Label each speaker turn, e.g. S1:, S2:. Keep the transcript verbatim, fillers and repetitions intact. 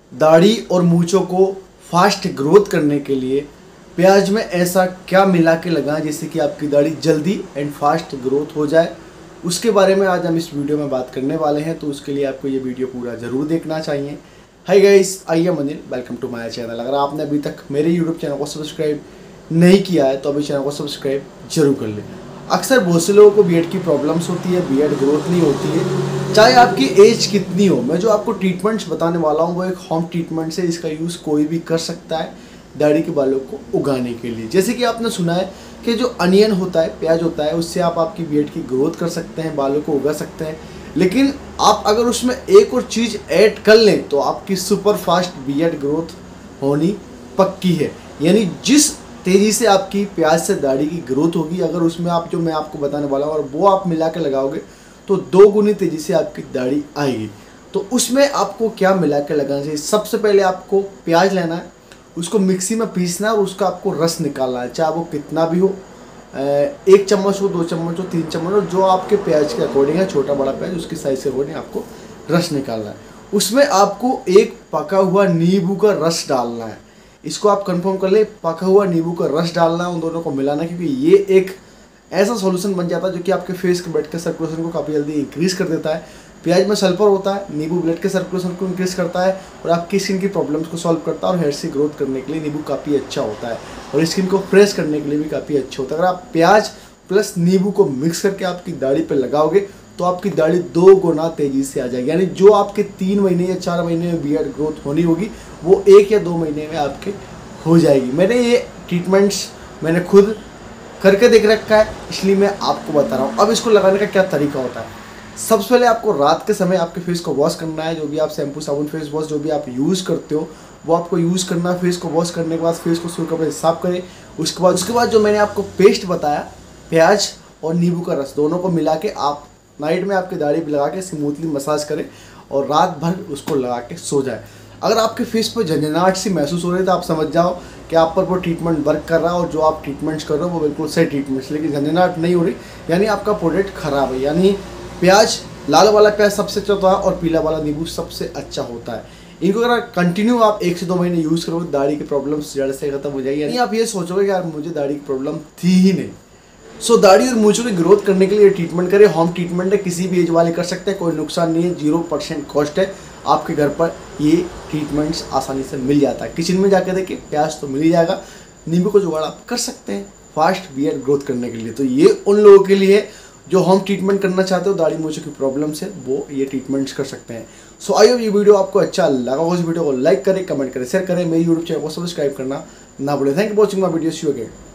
S1: दाढ़ी और मूंछों को फास्ट ग्रोथ करने के लिए प्याज में ऐसा क्या मिला के लगाएं जिससे कि आपकी दाढ़ी जल्दी एंड फास्ट ग्रोथ हो जाए, उसके बारे में आज हम इस वीडियो में बात करने वाले हैं। तो उसके लिए आपको ये वीडियो पूरा ज़रूर देखना चाहिए। Hi guys, I am Anil, welcome to my channel. अगर आपने अभी तक मेरे यूट्यूब चैनल को सब्सक्राइब नहीं किया है तो अभी चैनल को सब्सक्राइब जरूर कर लें। अक्सर बहुत से लोगों को बियर्ड की प्रॉब्लम्स होती है, बियर्ड ग्रोथ नहीं होती है, चाहे आपकी एज कितनी हो। मैं जो आपको ट्रीटमेंट्स बताने वाला हूँ वो एक होम ट्रीटमेंट से, इसका यूज़ कोई भी कर सकता है दाढ़ी के बालों को उगाने के लिए। जैसे कि आपने सुना है कि जो अनियन होता है, प्याज होता है, उससे आप आपकी बियर्ड की ग्रोथ कर सकते हैं, बालों को उगा सकते हैं। लेकिन आप अगर उसमें एक और चीज़ ऐड कर लें तो आपकी सुपर फास्ट बियर्ड ग्रोथ होनी पक्की है। यानी जिस तेज़ी से आपकी प्याज से दाढ़ी की ग्रोथ होगी, अगर उसमें आप जो मैं आपको बताने वाला हूँ और वो आप मिला के लगाओगे तो दो गुनी तेज़ी से आपकी दाढ़ी आएगी। तो उसमें आपको क्या मिला के लगाना चाहिए? सबसे पहले आपको प्याज लेना है, उसको मिक्सी में पीसना है और उसका आपको रस निकालना है, चाहे वो कितना भी हो, एक चम्मच हो, दो चम्मच हो, तीन चम्मच हो, जो आपके प्याज के अकॉर्डिंग है, छोटा बड़ा प्याज उसकी साइज के अकॉर्डिंग आपको रस निकालना है। उसमें आपको एक पका हुआ नींबू का रस डालना है। इसको आप कंफर्म कर ले, पका हुआ नींबू का रस डालना है, उन दोनों को मिलाना है, क्योंकि ये एक ऐसा सॉल्यूशन बन जाता है जो कि आपके फेस के ब्लड के सर्कुलेशन को काफ़ी जल्दी इंक्रीज़ कर देता है। प्याज में सल्फर होता है, नींबू ब्लड के सर्कुलेशन को इंक्रीज़ करता है और आपकी स्किन की प्रॉब्लम्स को सॉल्व करता है। और हेयर से ग्रोथ करने के लिए नींबू काफ़ी अच्छा होता है और स्किन को फ्रेश करने के लिए भी काफ़ी अच्छा होता है। अगर आप प्याज प्लस नींबू को मिक्स करके आपकी दाढ़ी पर लगाओगे तो आपकी दाढ़ी दो गुना तेज़ी से आ जाएगी। यानी जो आपके तीन महीने या चार महीने में बियर्ड ग्रोथ होनी होगी वो एक या दो महीने में आपके हो जाएगी। मैंने ये ट्रीटमेंट्स मैंने खुद करके देख रखा है, इसलिए मैं आपको बता रहा हूँ। अब इसको लगाने का क्या तरीका होता है? सबसे पहले आपको रात के समय आपके फेस को वॉश करना है। जो भी आप शैम्पू साबुन फेस वॉश जो भी आप यूज़ करते हो वो आपको यूज़ करना है। फेस को वॉश करने के बाद फेस को सूखे कपड़े से साफ करें। उसके बाद उसके बाद जो मैंने आपको पेस्ट बताया, प्याज और नींबू का रस, दोनों को मिला के आप नाइट में आपकी दाढ़ी पर लगा के स्मूथली मसाज करें और रात भर उसको लगा के सो जाए। अगर आपके फेस पर झंझनाहट सी महसूस हो रही है तो आप समझ जाओ कि आप पर वो ट्रीटमेंट वर्क कर रहा है और जो आप ट्रीटमेंट्स कर रहे हो वो बिल्कुल सही ट्रीटमेंट्स। लेकिन झंझनाहट नहीं हो रही यानी आपका प्रोडक्ट ख़राब है। यानी प्याज, लाल वाला प्याज सबसे अच्छा होता है और पीला वाला नींबू सबसे अच्छा होता है। इनको अगर कंटिन्यू आप एक से दो महीने यूज़ करोगे दाढ़ी की प्रॉब्लम्स जड़ से खत्म हो जाएगी। यानी आप ये सोचोगे कि यार मुझे दाढ़ी की प्रॉब्लम थी ही नहीं। सो so, दाढ़ी और मूंछों की ग्रोथ करने के लिए ट्रीटमेंट करें। होम ट्रीटमेंट है, किसी भी एज वाले कर सकते हैं, कोई नुकसान नहीं है, जीरो परसेंट कॉस्ट है। आपके घर पर ये ट्रीटमेंट्स आसानी से मिल जाता है। किचन में जाकर देखिए, प्याज तो मिल ही जाएगा, नींबू का जुगाड़ आप कर सकते हैं फास्ट बियर्ड ग्रोथ करने के लिए। तो ये उन लोगों के लिए जो होम ट्रीटमेंट करना चाहते हो, दाढ़ी मूंछों की प्रॉब्लम से, वो ये ट्रीटमेंट्स कर सकते हैं। सो आई होप ये वीडियो आपको अच्छा लगा हो। इस वीडियो को लाइक करें, कमेंट करें, शेयर करें, मेरी यूट्यूब चैनल को सब्सक्राइब करना ना भूलें। Thank you for watching my video. See you again.